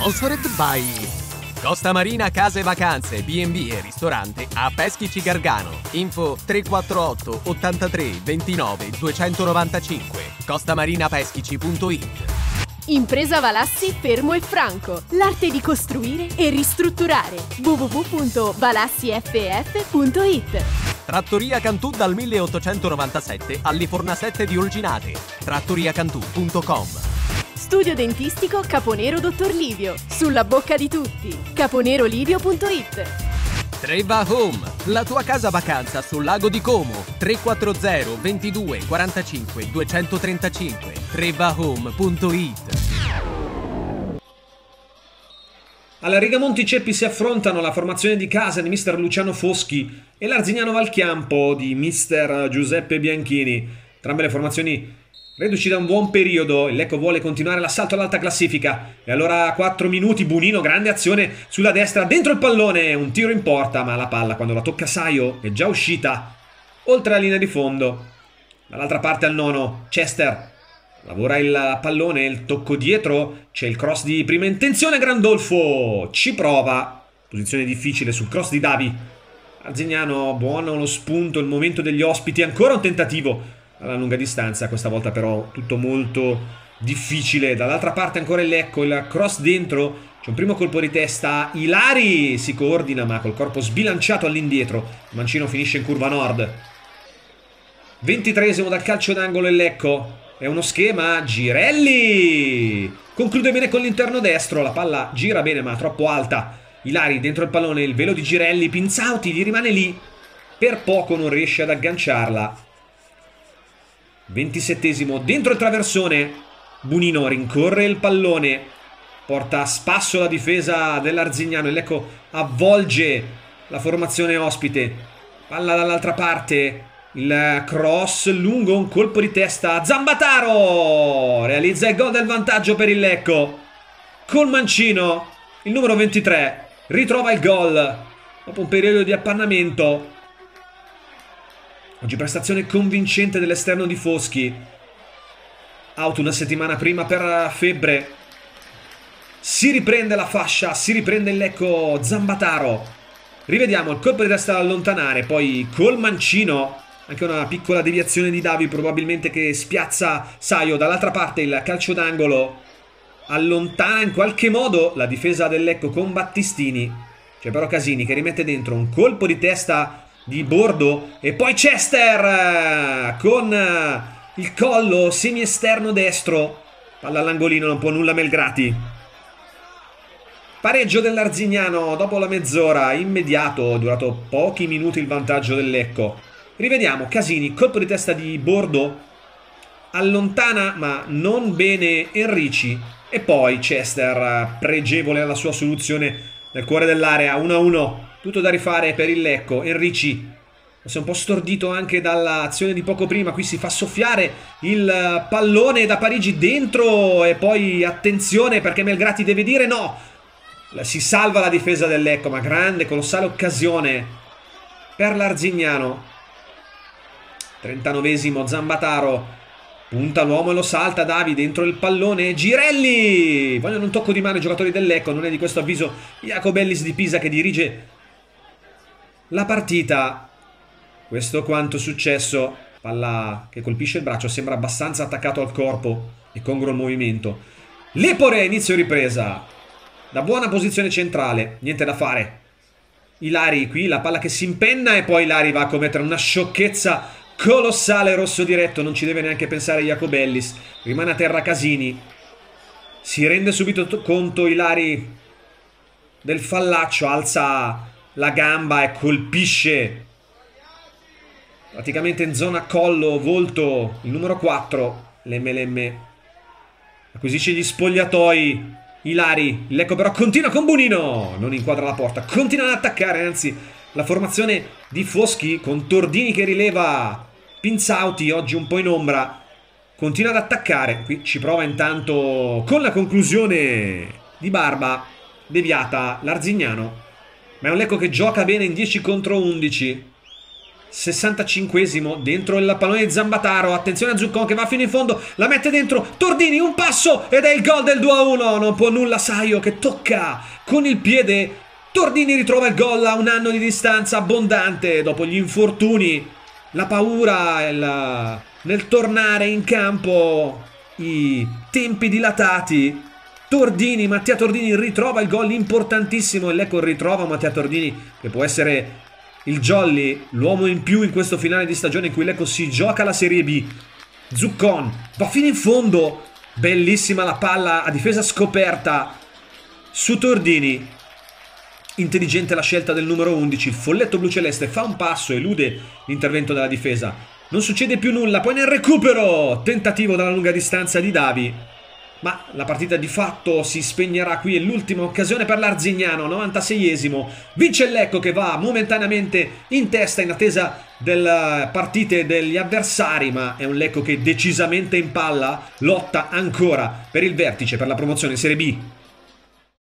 Sponsored by Costa Marina Case Vacanze, B&B e ristorante a Peschici Gargano. Info 348 83 29 295. costamarinapeschici.it. Impresa Valassi Fermo e Franco. L'arte di costruire e ristrutturare. www.valassiff.it. Trattoria Cantù dal 1897 all'Iforna 7 di Olginate. trattoriacantù.com. Studio dentistico Caponero Dottor Livio. Sulla bocca di tutti. caponerolivio.it. Treva Home, la tua casa vacanza sul lago di Como. 340 22 45 235. trevahome.it. Alla Rigamonti Ceppi si affrontano la formazione di casa di mister Luciano Foschi e l'Arzignano Valchiampo di mister Giuseppe Bianchini. Entrambe le formazioni reduci da un buon periodo. Il Lecco vuole continuare l'assalto all'alta classifica. E allora a 4 minuti Bunino, grande azione sulla destra, dentro il pallone, un tiro in porta, ma la palla quando la tocca Saio è già uscita oltre la linea di fondo. Dall'altra parte al nono Chester lavora il pallone, il tocco dietro, c'è il cross di prima intenzione, Grandolfo ci prova, posizione difficile sul cross di Davi. Arzignano, buono lo spunto, il momento degli ospiti, ancora un tentativo alla lunga distanza, questa volta però tutto molto difficile. Dall'altra parte ancora il Lecco, il cross dentro, c'è un primo colpo di testa, Ilari si coordina ma col corpo sbilanciato all'indietro, Mancino finisce in curva nord. 23esimo dal calcio d'angolo il Lecco, è uno schema, Girelli conclude bene con l'interno destro, la palla gira bene ma troppo alta. Ilari dentro il pallone, il velo di Girelli, Pinzauti gli rimane lì, per poco non riesce ad agganciarla. 27esimo dentro il traversone, Bunino rincorre il pallone, porta a spasso la difesa dell'Arzignano, il Lecco avvolge la formazione ospite, palla dall'altra parte, il cross lungo, un colpo di testa, Zambataro realizza il gol del vantaggio per il Lecco. Col Mancino, il numero 23 ritrova il gol dopo un periodo di appannamento. Oggi prestazione convincente dell'esterno di Foschi, out una settimana prima per febbre. Si riprende la fascia, si riprende il Lecco, Zambataro. Rivediamo il colpo di testa da allontanare, poi col Mancino anche una piccola deviazione di Davi probabilmente che spiazza Saio. Dall'altra parte il calcio d'angolo allontana in qualche modo la difesa del Lecco con Battistini. C'è però Casini che rimette dentro un colpo di testa di Bordo e poi Chester con il collo semi-esterno destro, palla all'angolino, non può nulla Melgrati. Pareggio dell'Arzignano dopo la mezz'ora, immediato, durato pochi minuti il vantaggio del Lecco. Rivediamo Casini, colpo di testa di Bordo, allontana ma non bene Enrici e poi Chester pregevole alla sua soluzione nel cuore dell'area. 1-1, tutto da rifare per il Lecco. Enrici si è un po' stordito anche dall'azione di poco prima, qui si fa soffiare il pallone da Parigi dentro e poi attenzione perché Melgrati deve dire no, si salva la difesa del Lecco, ma grande, colossale occasione per l'Arzignano. 39esimo, Zambataro punta l'uomo e lo salta, Davi dentro il pallone, Girelli, vogliono un tocco di mano i giocatori del Lecco, non è di questo avviso Jacobellis di Pisa che dirige la partita. Questo quanto successo, palla che colpisce il braccio, sembra abbastanza attaccato al corpo e congruo il movimento. Lepore, inizio ripresa da buona posizione centrale, niente da fare. Ilari qui, la palla che si impenna e poi Ilari va a commettere una sciocchezza colossale, rosso diretto, non ci deve neanche pensare Jacobellis, rimane a terra Casini, si rende subito conto Ilari del fallaccio, alza la gamba e colpisce praticamente in zona collo, volto, il numero 4, l'MLM acquisisce gli spogliatoi. Ilari, il Lecco però continua con Bunino, non inquadra la porta, continua ad attaccare, anzi la formazione di Foschi con Tordini che rileva Pinzauti, oggi un po' in ombra, continua ad attaccare. Qui ci prova intanto con la conclusione di Barba, deviata l'Arzignano, ma è un Lecco che gioca bene in 10 contro 11. 65esimo, dentro il pallone di Zambataro, attenzione a Zuccon che va fino in fondo, la mette dentro, Tordini, un passo ed è il gol del 2-1, non può nulla Saio che tocca con il piede, Tordini ritrova il gol a un anno di distanza abbondante dopo gli infortuni, la paura nel tornare in campo, i tempi dilatati. Tordini, Mattia Tordini ritrova il gol importantissimo e Lecco ritrova Mattia Tordini che può essere il jolly, l'uomo in più in questo finale di stagione in cui Lecco si gioca la Serie B. Zuccon va fino in fondo, bellissima la palla a difesa scoperta su Tordini, intelligente la scelta del numero 11, il folletto bluceleste fa un passo, elude l'intervento della difesa, non succede più nulla, poi nel recupero, tentativo dalla lunga distanza di Davi. Ma la partita di fatto si spegnerà qui, è l'ultima occasione per l'Arzignano, 96esimo, vince il Lecco che va momentaneamente in testa in attesa delle partite degli avversari, ma è un Lecco che decisamente in palla, lotta ancora per il vertice, per la promozione in Serie B.